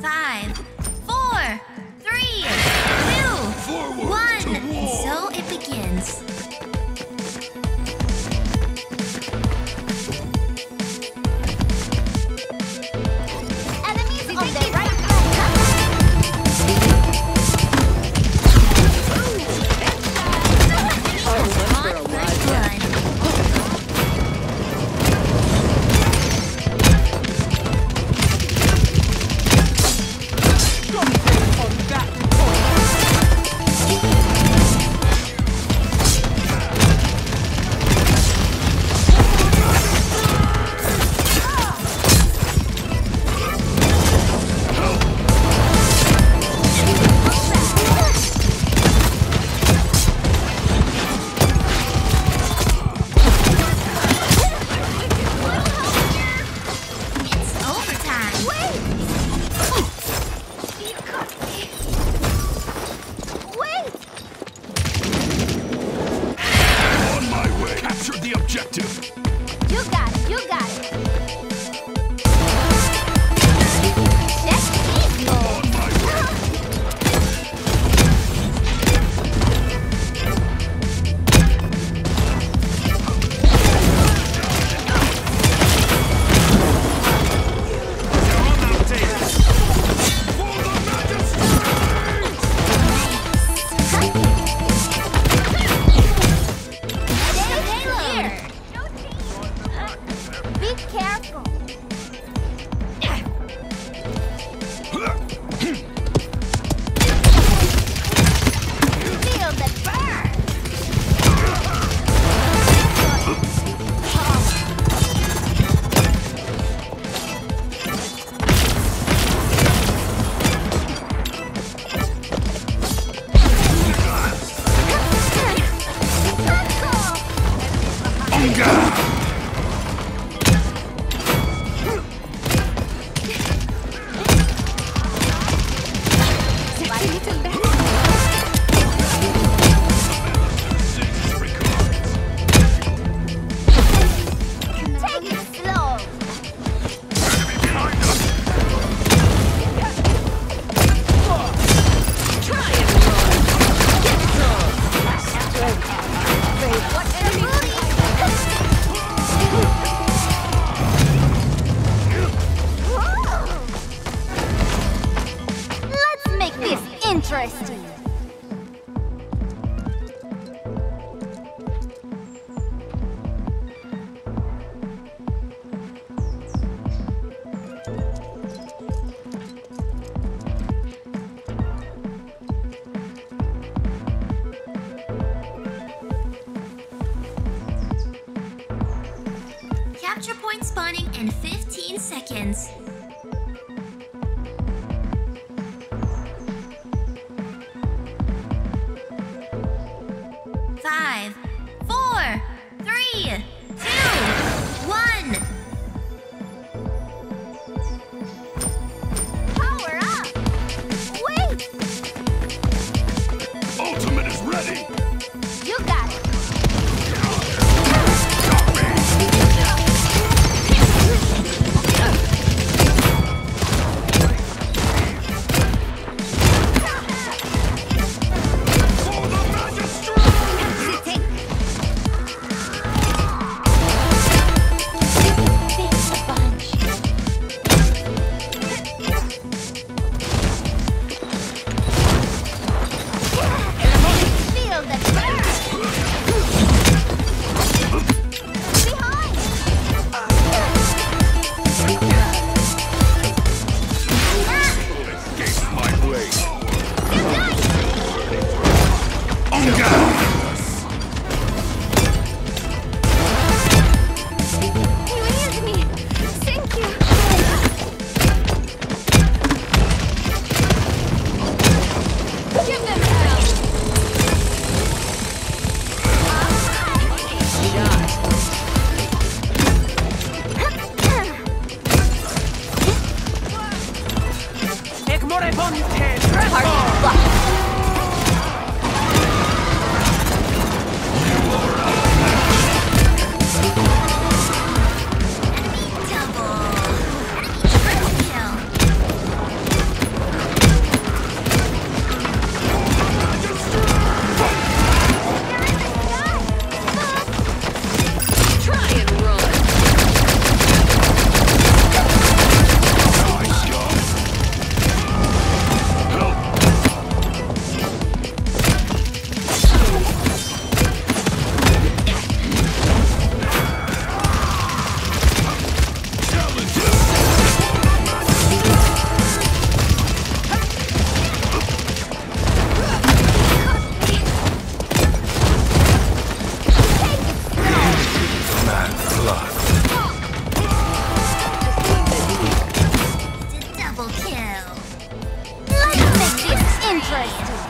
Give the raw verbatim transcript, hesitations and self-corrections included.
Five, four, three, two, Forward one. to And war. so it begins. Enemies on the right flank. On my blood. It's overtime. Wait! Wait! On my way. Capture the objective. You got it, you got it. Let's keep On my way. For the magistrate! Be careful. Feel the burn. Take it slow. What enemy? Let's make this interesting. Capture point spawning in fifteen seconds. Five, four, three, two, one. Power up. Wait. Ultimate is ready. You got it. For the magistrate! Fix a bunch. Feel the burn. Behind. Escape my way. Good night. On guard! You healed me. Thank you. Give them hell. Enemy double. Enemy triple kill. Understood.